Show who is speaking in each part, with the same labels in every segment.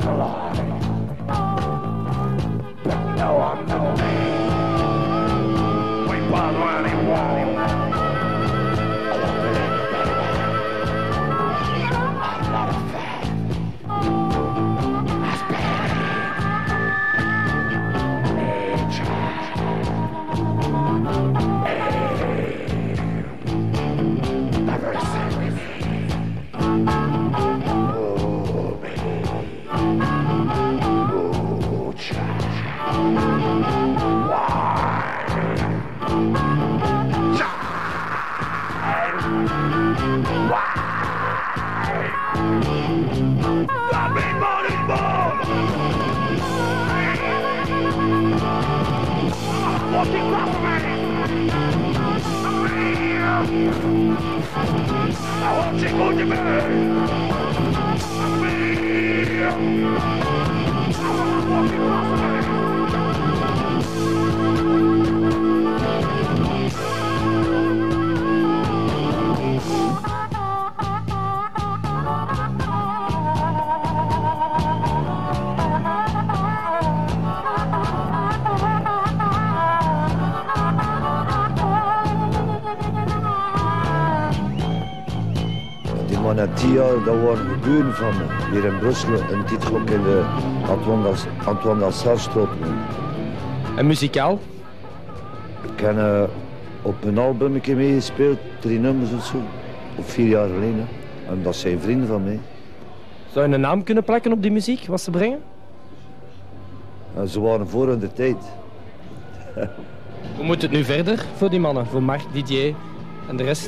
Speaker 1: Na 10 jaar, dat waren geburen van me, hier in Brussel, en dit ook in de Antoine Dassard-straat.
Speaker 2: En muzikaal?
Speaker 1: Ik heb op een album een keer meegespeeld, 3 nummers of zo, of 4 jaar geleden. En dat zijn vrienden van mij.
Speaker 2: Zou je een naam kunnen plakken op die muziek, wat ze brengen?
Speaker 1: En ze waren voor hun de tijd.
Speaker 2: Hoe moet het nu verder voor die mannen, voor Mark, Didier en de rest?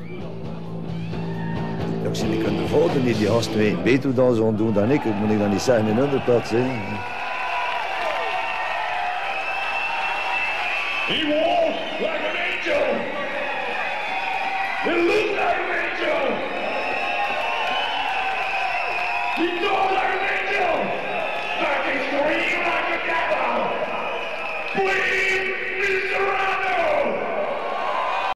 Speaker 1: Ik zie, ik kan de volgende niet, die gasten weten beter hoe dat ze gaan doen dan ik. Dat moet ik dan niet zeggen in hun plaats.
Speaker 3: He walked like an angel. He looked like an angel. He talked like an angel. Like he screamed like a devil. Please, Mr.